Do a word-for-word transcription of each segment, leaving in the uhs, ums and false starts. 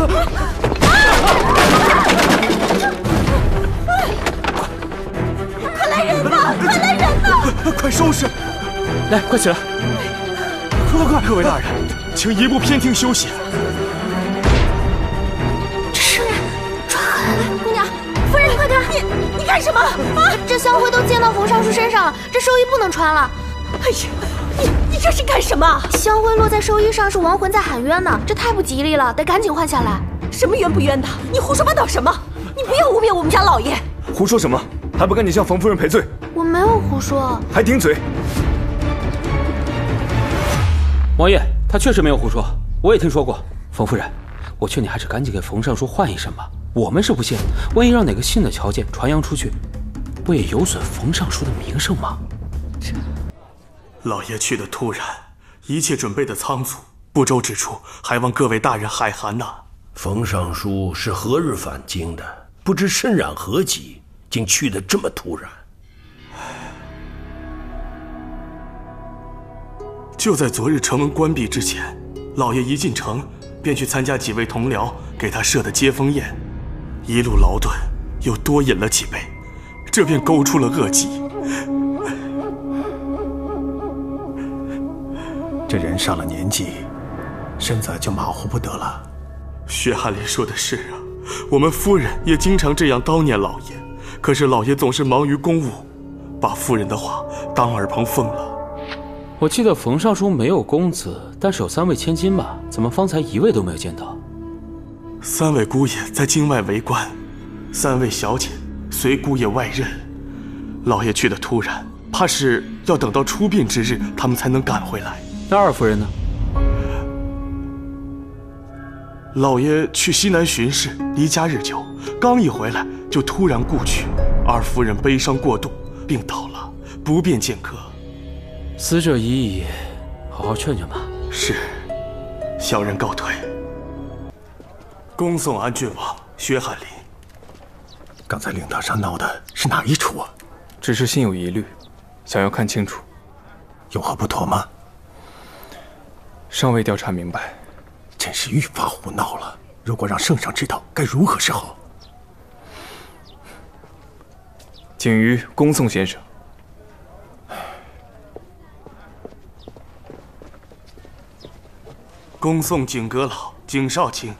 快来人呐！快来人呐！ 快收拾！ 来，快起来！ 快快快！各位大人，请移步偏厅休息。 这是抓痕！姑娘，夫人，快点！你你干什么啊？这香灰都溅到冯尚书身上了，这寿衣不能穿了。哎呀，你你这是干什么？香灰落在寿衣上是亡魂在喊冤呢，这太不吉利了，得赶紧换下来。什么冤不冤的？你胡说八道什么？你不要污蔑我们家老爷！ 胡说什么？还不赶紧向冯夫人赔罪！ 我没有胡说。 还顶嘴！ 王爷，他确实没有胡说，我也听说过。冯夫人，我劝你还是赶紧给冯尚书换一身吧。我们是不信，万一让哪个新的瞧见传扬出去，不也有损冯尚书的名声吗？ 这，老爷去的突然，一切准备的仓促，不周之处，还望各位大人海涵呐。 冯尚书是何日返京的？不知身染何疾，竟去得这么突然。 就在昨日城门关闭之前，老爷一进城便去参加几位同僚给他设的接风宴，一路劳顿，又多饮了几杯，这便勾出了恶疾。 这人上了年纪，身子就马虎不得了。 薛翰林说的是啊，我们夫人也经常这样叨念老爷，可是老爷总是忙于公务，把夫人的话当耳旁风了。 我记得冯尚书没有公子，但是有三位千金吧？怎么方才一位都没有见到？ 三位姑爷在京外为官，三位小姐随姑爷外任。老爷去的突然，怕是要等到出殡之日，他们才能赶回来。 那二夫人呢？ 老爷去西南巡视，离家日久，刚一回来就突然故去。二夫人悲伤过度，病倒了，不便见客。 死者已矣，好好劝劝吧。 是，小人告退。恭送安郡王薛翰林。 刚才灵堂上闹的是哪一出啊？ 只是心有疑虑，想要看清楚。 有何不妥吗？ 尚未调查明白。 真是愈发胡闹了。如果让圣上知道，该如何是好？ 谨于恭送先生。 恭送景阁老景少卿。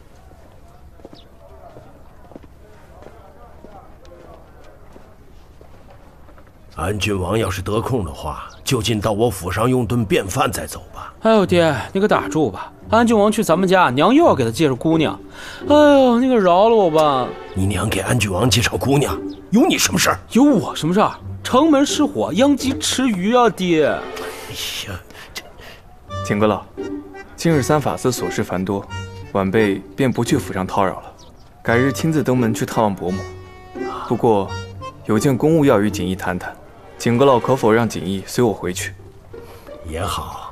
安郡王要是得空的话，就近到我府上用顿便饭再走吧。 哎呦爹，你可打住吧！安郡王去咱们家，娘又要给他介绍姑娘。哎呦，你可饶了我吧！ 你娘给安郡王介绍姑娘，有你什么事儿？ 有我什么事儿？城门失火，殃及池鱼啊，爹！哎呀， 这景阁老，今日三法司琐事繁多，晚辈便不去府上叨扰了，改日亲自登门去探望伯母。不过，有件公务要与锦衣谈谈，景阁老可否让锦衣随我回去？ 也好，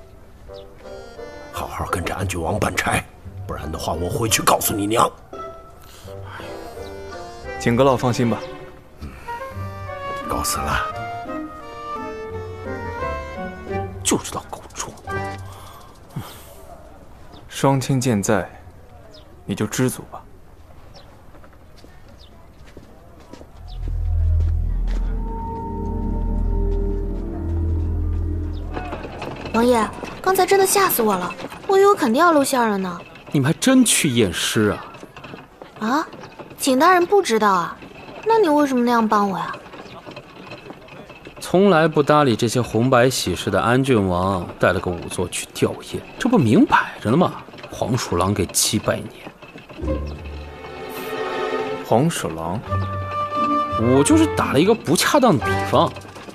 好好跟着安郡王办差，不然的话，我回去告诉你娘。 景阁老放心吧。 嗯，告辞了。 就知道搞错。 双亲健在，你就知足吧。 王爷，刚才真的吓死我了，我以为肯定要露馅了呢。 你们还真去验尸啊？ 啊，景大人不知道啊？那你为什么那样帮我呀？ 从来不搭理这些红白喜事的安郡王，带了个仵作去吊唁，这不明摆着呢吗？黄鼠狼给鸡拜年。 黄鼠狼？ 我就是打了一个不恰当的比方。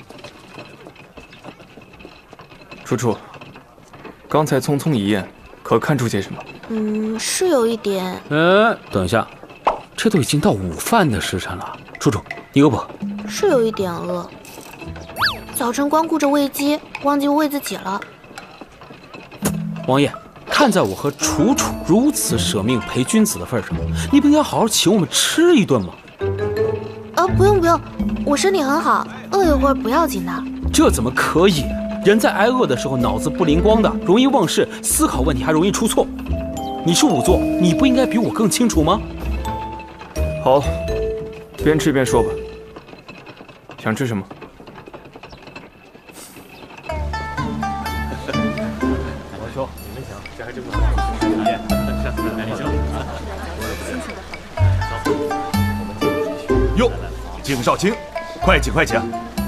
楚楚，刚才匆匆一宴，可看出些什么？ 嗯，是有一点。 哎，等一下，这都已经到午饭的时辰了。楚楚，你饿不？ 是有一点饿。早晨光顾着喂鸡，忘记喂自己了。 王爷，看在我和楚楚如此舍命陪君子的份上，你不应该好好请我们吃一顿吗？ 啊，不用不用，我身体很好，饿一会儿不要紧的。 这怎么可以？人在挨饿的时候脑子不灵光的，容易忘事，思考问题还容易出错。 你是仵作，你不应该比我更清楚吗？ 好，边吃边说吧。想吃什么？ 我说，你们想，这还真不错。 哟，景少卿，快请快请。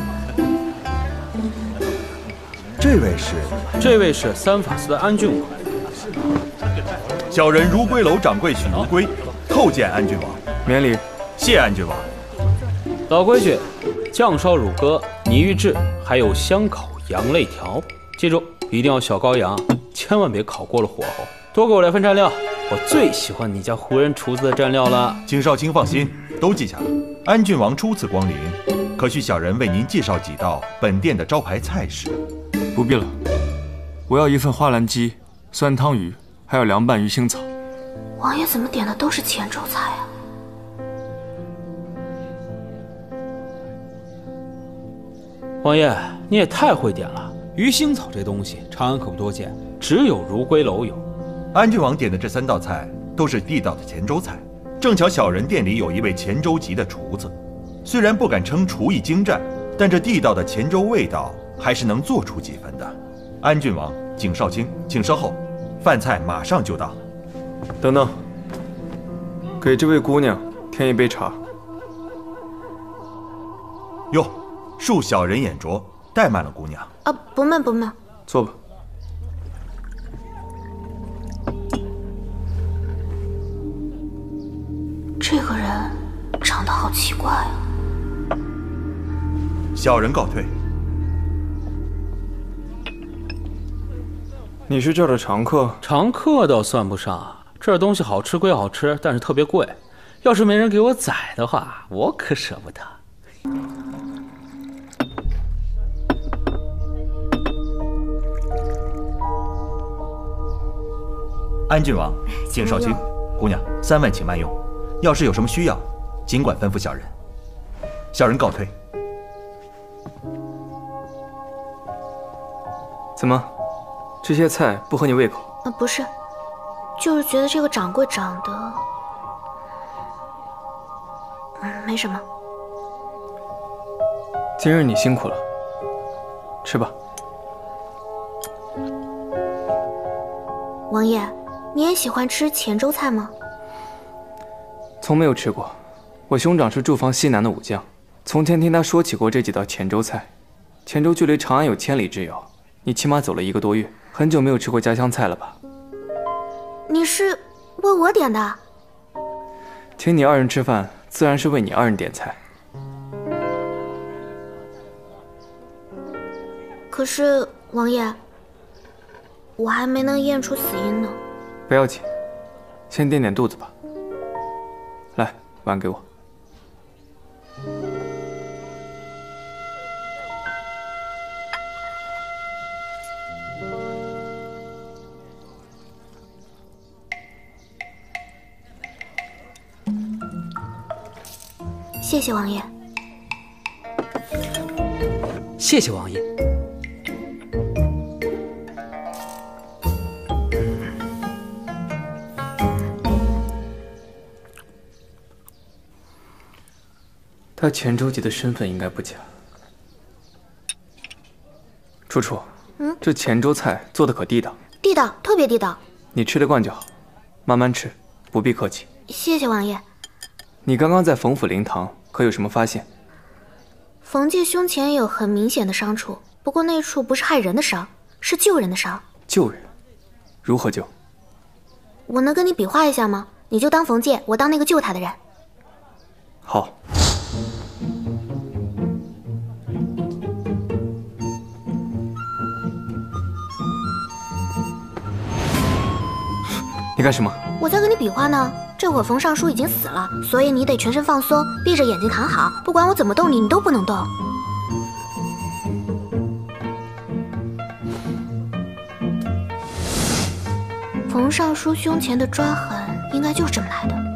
这位是？ 这位是三法司的安郡王。 小人如归楼掌柜许如归，叩见安郡王。 免礼。 谢安郡王。 老规矩，酱烧乳鸽、泥鱼翅，还有香烤羊肋条，记住一定要小羔羊，千万别烤过了火候。多给我来份蘸料，我最喜欢你家胡人厨子的蘸料了。 景少卿放心，都记下了。安郡王初次光临，可需小人为您介绍几道本店的招牌菜式？ 不必了，我要一份花篮鸡、酸汤鱼，还有凉拌鱼腥草。 王爷怎么点的都是黔州菜啊？ 王爷，你也太会点了！鱼腥草这东西，长安可不多见，只有如归楼有。 安郡王点的这三道菜都是地道的黔州菜，正巧小人店里有一位黔州籍的厨子，虽然不敢称厨艺精湛，但这地道的黔州味道还是能做出几分的。安郡王、景少卿，请稍后，饭菜马上就到。 等等，给这位姑娘添一杯茶。 哟，恕小人眼拙，怠慢了姑娘。 啊，不慢不慢。 坐吧。 这个人长得好奇怪啊。 小人告退。 你是这儿的常客？ 常客倒算不上，这儿东西好吃归好吃，但是特别贵。要是没人给我宰的话，我可舍不得。 安郡王、景少卿，姑娘，三万请慢用。要是有什么需要，尽管吩咐小人。小人告退。 怎么，这些菜不合你胃口？ 啊，不是，就是觉得这个掌柜长得……嗯，没什么。 今日你辛苦了，吃吧。 王爷，你也喜欢吃黔州菜吗？ 从没有吃过，我兄长是驻防西南的武将，从前听他说起过这几道黔州菜。黔州距离长安有千里之遥，你起码走了一个多月，很久没有吃过家乡菜了吧？ 你是为我点的？ 请你二人吃饭，自然是为你二人点菜。 可是王爷，我还没能验出死因呢。 不要紧，先垫点肚子吧。来，碗给我。 谢谢王爷。 谢谢王爷。 他黔州籍的身份应该不假。楚楚，嗯，这黔州菜做的可地道？ 地道，特别地道。 你吃得惯就好，慢慢吃，不必客气。 谢谢王爷。 你刚刚在冯府灵堂可有什么发现？ 冯介胸前有很明显的伤处，不过那处不是害人的伤，是救人的伤。 救人？如何救？ 我能跟你比划一下吗？你就当冯介，我当那个救他的人。 好。你干什么？ 我在跟你比划呢。这会儿冯尚书已经死了，所以你得全身放松，闭着眼睛躺好。不管我怎么动你，你都不能动。冯尚书胸前的抓痕应该就是这么来的。